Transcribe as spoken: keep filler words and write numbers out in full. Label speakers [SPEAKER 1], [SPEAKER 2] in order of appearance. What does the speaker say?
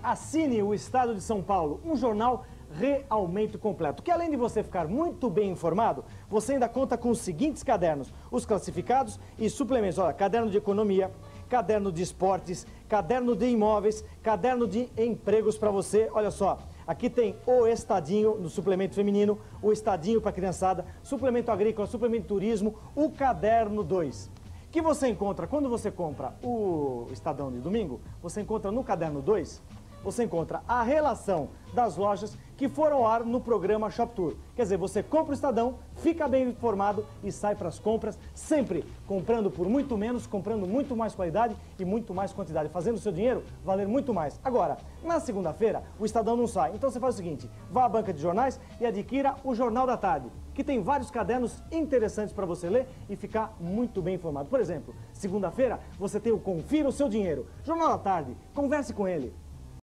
[SPEAKER 1] assine o Estado de São Paulo, um jornal realmente completo, que além de você ficar muito bem informado, você ainda conta com os seguintes cadernos, os classificados e suplementos. Olha, caderno de economia, caderno de esportes, caderno de imóveis, caderno de empregos para você. Olha só, aqui tem o Estadinho no suplemento feminino, o Estadinho para criançada, suplemento agrícola, suplemento turismo, o caderno dois. Que você encontra, quando você compra o Estadão de domingo, você encontra no caderno dois, você encontra a relação das lojas que foram ao ar no programa Shop Tour. Quer dizer, você compra o Estadão, fica bem informado e sai para as compras, sempre comprando por muito menos, comprando muito mais qualidade e muito mais quantidade, fazendo o seu dinheiro valer muito mais. Agora, na segunda-feira, o Estadão não sai. Então você faz o seguinte, vá à banca de jornais e adquira o Jornal da Tarde, que tem vários cadernos interessantes para você ler e ficar muito bem informado. Por exemplo, segunda-feira, você tem o Confira o Seu Dinheiro. Jornal da Tarde, converse com ele.